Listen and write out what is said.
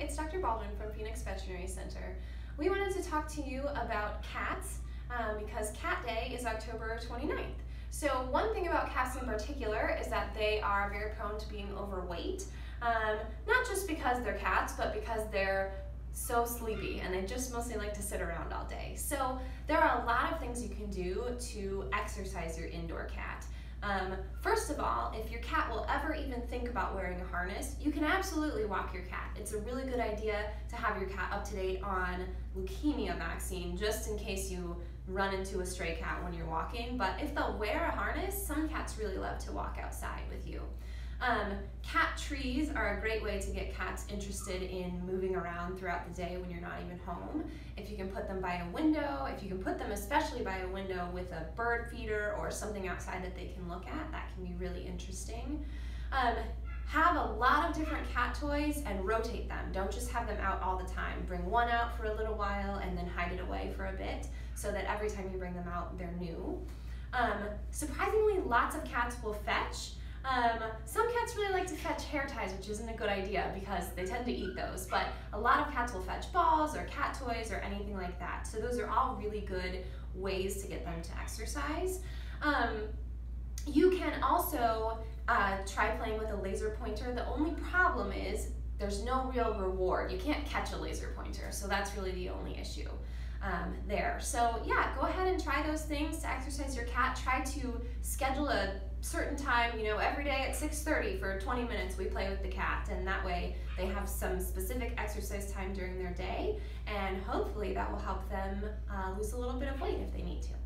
it's Dr. Baldwin from Phoenix Veterinary Center. We wanted to talk to you about cats because Cat Day is October 29th. So one thing about cats in particular is that they are very prone to being overweight, not just because they're cats, but because they're so sleepy and they just mostly like to sit around all day. So there are a lot of things you can do to exercise your indoor cat. First of all, if your cat will ever even think about wearing a harness, you can absolutely walk your cat. It's a really good idea to have your cat up to date on leukemia vaccine just in case you run into a stray cat when you're walking. But if they'll wear a harness, some cats really love to walk outside with you. Cat trees are a great way to get cats interested in moving around throughout the day when you're not even home. If you can put them by a window, if you can put them especially by a window with a bird feeder or something outside that they can look at, that can be really interesting. Have a lot of different cat toys and rotate them. Don't just have them out all the time. Bring one out for a little while and then hide it away for a bit so that every time you bring them out, they're new. Surprisingly, lots of cats will fetch. Some cats really like to fetch hair ties, which isn't a good idea because they tend to eat those, but a lot of cats will fetch balls or cat toys or anything like that. So those are all really good ways to get them to exercise. You can also try playing with a laser pointer. The only problem is there's no real reward. You can't catch a laser pointer, so that's really the only issue there. So yeah, go ahead and try those things to exercise your cat. Try to schedule a certain time, every day at 6:30 for 20 minutes we play with the cat, and that way they have some specific exercise time during their day, and hopefully that will help them lose a little bit of weight if they need to.